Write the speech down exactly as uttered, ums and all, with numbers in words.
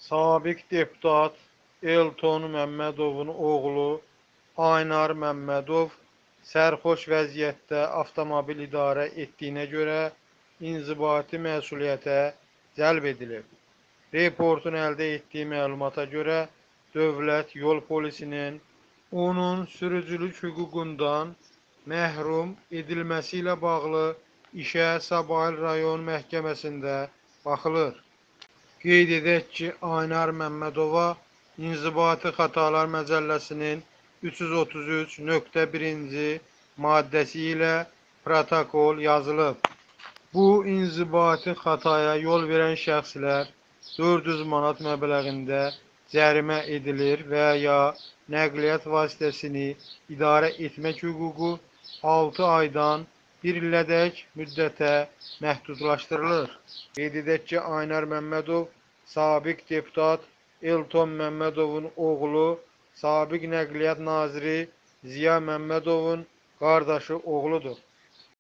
Sabiq deputat Elton Məmmədovun oğlu Aynar Məmmədov sərxoş vəziyyətdə avtomobil idarə etdiyinə görə inzibati məsuliyyətə cəlb edilib. Reportun əldə etdiyi məlumata görə Dövlət Yol Polisinin onun sürücülük hüququndan məhrum edilməsi ilə bağlı işə Sabahil rayon məhkəməsində baxılır. Qeyd edək ki, Aynar Məmmədova İnzibati Xətalar Məcəlləsinin üç yüz otuz üç nöqtə birinci maddəsi ilə protokol yazılıb. Bu inzibati xətaya yol verən şəxslər dörd yüz manat məbləğində cərimə edilir və ya nəqliyyat vasitəsini idarə etmək hüququ altı aydan bir ilədək müddətə məhdudlaşdırılır. Qeyd edək ki, Aynar Məmmədov sabiq deputat Elton Məmmədovun oğlu, sabiq Nəqliyyat naziri Ziya Məmmədovun qardaşı oğludur.